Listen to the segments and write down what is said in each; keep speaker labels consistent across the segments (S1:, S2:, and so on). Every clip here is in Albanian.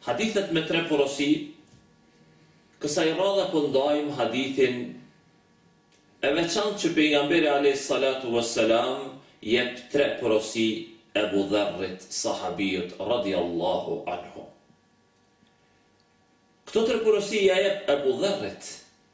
S1: Hadithet me 3 porosi. Kësaj radhe po ndajmë hadithin e veçantë që pejgamberi alayhis salatu wassalam jep 3 porosi Ebu Dharrit, sahabijut radiallahu anhu. Këto 3 porosi ja jep Ebu Dharrit,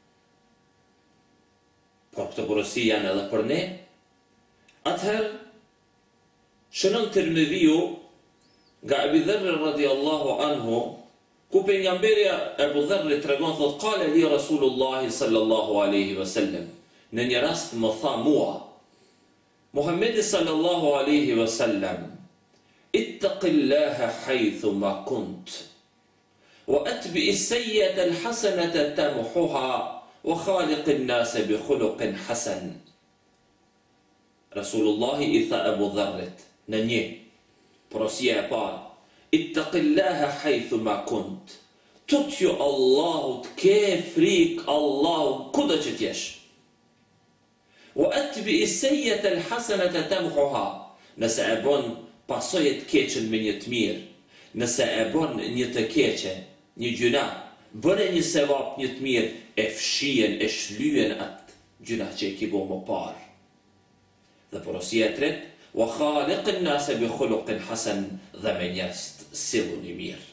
S1: por këto porosi janë edhe për ne. Atëherë, shënon Tirmidhiu nga Ebu Dharri radiallahu anhu, ku pejgamberi Ebu Dharri tregon thot, qale li Rasulullahi sallallahu alaihi wasallam, në një rast më tha mua, Muhammedi sallallahu alaihi wasallam, ittaqillaha haythu ma kunt, wa atbi as-sayyi'ata al-hasanata tamhuha, wa khaliq an-nasa bi khuluqin hasan. Rasulullahi i tha Ebu Dharrit në një porosia e parë, ittaqillaha haythu ma kunt, tutju Allahut, ke frik Allahut kudo që t'jesh. Wa atbi as-sayyi'ata al-hasanata tamhuha, nëse e bën pasojë të keqen me një të mirë, nëse e bën një të keqe, një gjuna, bëre një sevap, një të mirë, e fshien, e shlyen atë gjuna që e ki bo më parë. Dhe porosia e tretë, wa khaliq an-nasa bi khuluqin hasan, dhe me njerëz silluni mirë.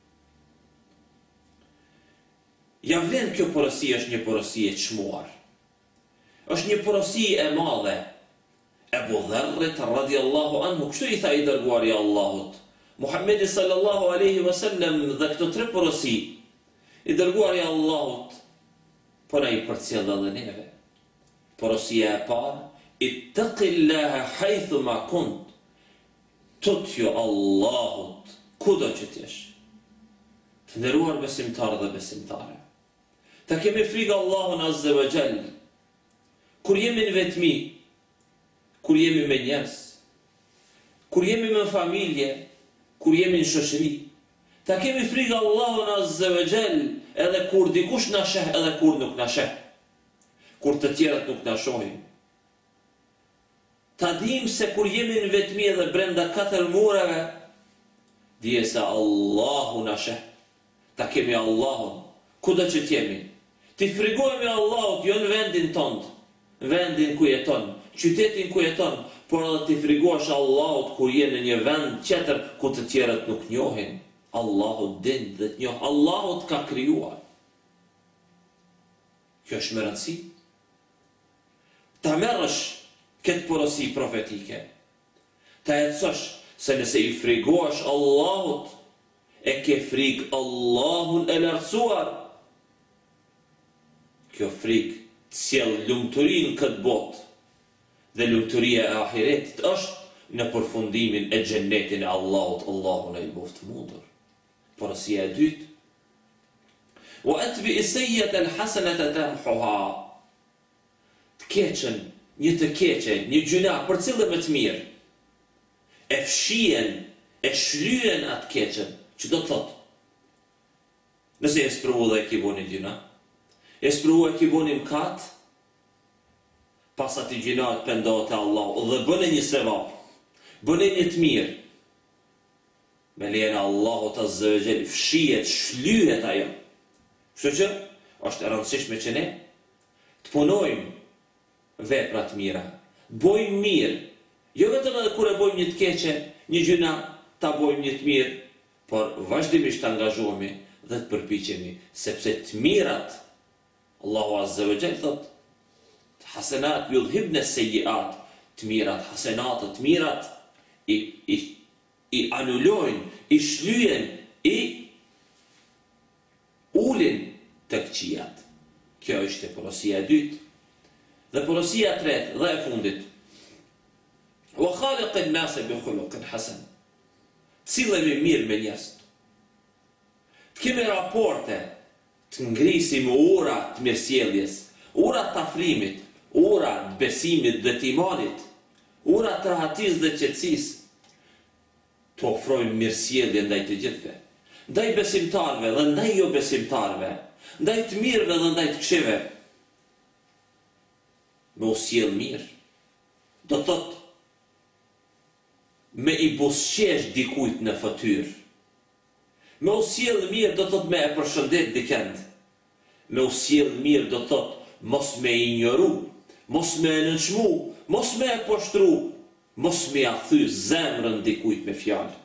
S1: Ja vlen kjo porosi është një porosi e çmuar. Është një porosi e madhe. Ebu Dharrit radiallahu anhu, kështu i tha i dërguari i Allahut, Muhammedi sallallahu alaihi wasallam, dhe këto 3 porosi, i dërguari i Allahut, po na i përcjell edhe neve. Porosia e parë, ittaqillaha haythu ma kunt, tutju Allahut kudo që t'jesh. Të nderuar besimtarë dhe besimtare, ta kemi frikë Allahun azza wa jall, kur jemi në vetmi, kur jemi me njerëz, kur jemi me familje, kur jemi në shoqëri, ta kemi frikë Allahun azza wa jall, edhe kur dikush na sheh, edhe kur nuk na sheh, kur të tjerët nuk na shohin. Ta dim se kur jemi në vetmi edhe brenda 4 mureve, dije se Allahu na sheh. Ta kemi Allahun kudo që t'jemi. Ti frikojmë Allahut jo në vendin tonë, vendin ku jeton, qytetin ku jeton, por edhe ti frikohesh Allahut kur je në një vend tjetër ku të tjerët nuk njohin. Allahu din dhe të njoh, Allahu të ka krijuar. Kjo është me rëndësi. Ta merresh këtë porosi profetike, ta ecësh se nëse i frikohesh Allahut, e ke frikë Allahun e lartësuar. Kjo frikë të sjell lumturinë këtë botë, dhe lumturia e ahiretit është në përfundimin e xhennetin e Allahut, Allahu na i boft mundur. Porosia e dytë, wa atbi as-sayyi'ata al-hasanata tamhuha, të keqen, një të keqe, një gjuna, për cilën më të mirë, e fshien, e shlyen atë keqen, që do të thotë, nëse e sprovu dhe e ki bo një gjuna, e sprovu e ki bo një mkat, pas ati gjinat pëndohet e Allah, dhe bëne një sevap, bëne një të mirë, me lejën Allahut azza wa jall, fshihet, shlyhet ajo. Kështu që është e rëndësishme që ne të punojmë vepra të mira, bojmë mirë, jo vetëm edhe kur e bojmë një të keqe, një gjuna, ta bojmë një të mirë, por vazhdimisht të angazhohemi dhe të përpiqemi, sepse të mirat, Allahu azza wa jall thot, hasenat yudhibna as-sayyi'at, të mirat, hasenat, të mirat i anulojnë, i shlyen, i ulin të këqijat. Kjo është porosia e dytë. Dhe porosia e tretë dhe e fundit, wa khaliq an-nasa bi khuluqin hasan, sillemi mirë me njerëz. Të kemi raporte, të ngrisim ura të mirësjelljes, ura të afrimit, ura të besimit dhe të imanit, ura të rahatisë dhe qetësisë, të ofrojmë mirësjellje ndaj të gjithëve, ndaj besimtarëve dhe ndaj jo besimtarëve, ndaj të mirëve dhe ndaj të këqijve. Me u sjell mirë, do të thotë me i buzëqesh dikujt në fytyrë, Me u sjell mirë do thot me e përshëndet dikend. Me u sjell mirë do thot mos me injoru, mos me e nënçmu, mos me e poshtru, mos me a thy zemrën dikujt me fjalë.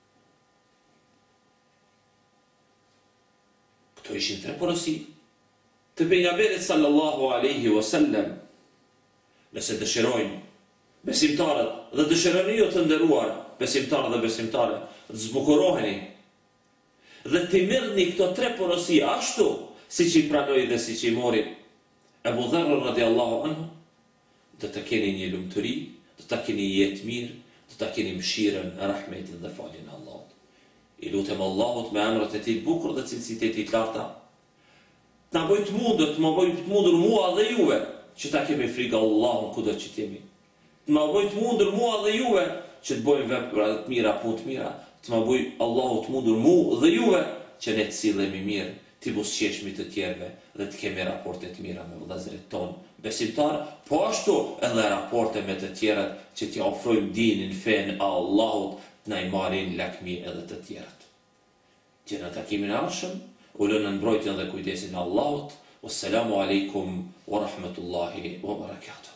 S1: Këto ishin 3 porosi të pejgamberit sallallahu alaihi wasallam. Nëse dëshirojnë besimtarët dhe dëshironi ju të nderuar besimtarë dhe besimtare, të zbukuroheni dhe të mirëni këto 3 porosi ashtu siç i pranoi dhe siç i mori Abu Dharr radiallahu anhu, do të keni një lumturi, do të keni jetë mirë, do të keni mëshirën, rahmetin dhe faljen e Allahut. I lutem Allahut me emrat e tij të bukur dhe cilësitë e tij të larta, të na bëjë të mundur mua dhe juve që ta kemi frikë Allahun kudo që jemi. Të na bëjë të mundur mua dhe juve që të bëjmë vepra të mira, punë të mira, të na bëjë Allahu të mundur mua dhe juve që ne të sillemi mirë, të buzëqeshmi të tjerëve dhe të kemi raporte të mira me vëllezërit tonë besimtar, po ashtu edhe raporte me të tjerët që t'i ofrojmë dinin, fen e Allahut, të na i marrin lakmi edhe të tjerët. Që në takimin e ardhshëm, u lënë në mbrojtjen dhe kujdesin e Allahut. Wassalamu alaikum wa rahmatullahi wa barakatuh.